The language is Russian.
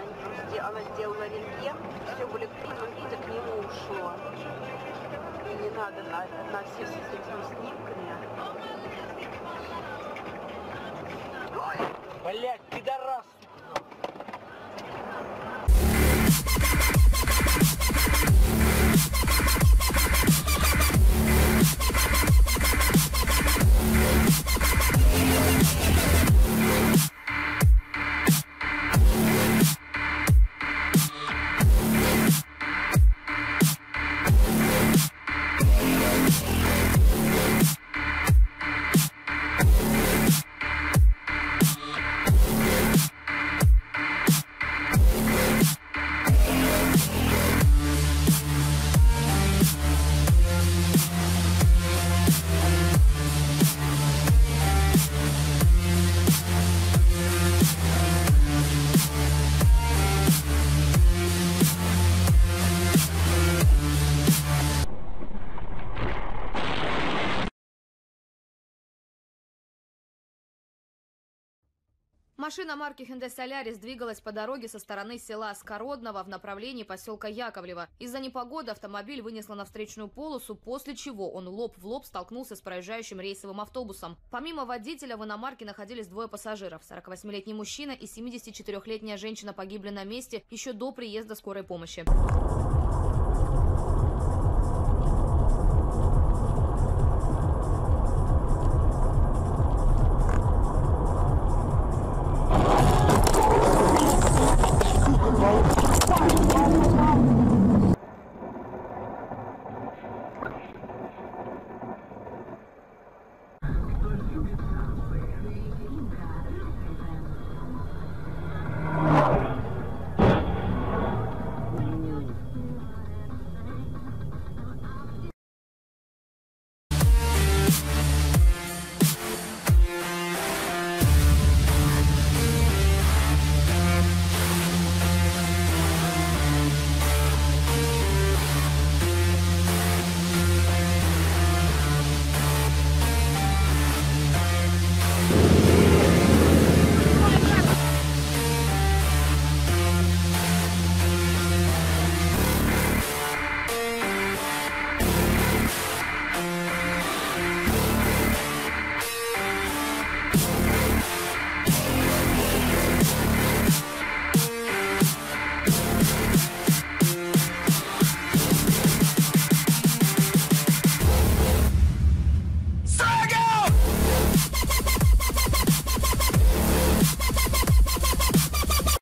она сделала рентген, все были но видя к нему ушло. Не надо на все с этими снимками. Блять, пидорас! Машина марки Hyundai Solaris двигалась по дороге со стороны села Скородного в направлении поселка Яковлево. Из-за непогоды автомобиль вынесло на встречную полосу, после чего он лоб в лоб столкнулся с проезжающим рейсовым автобусом. Помимо водителя в иномарке находились двое пассажиров. 48-летний мужчина и 74-летняя женщина погибли на месте еще до приезда скорой помощи.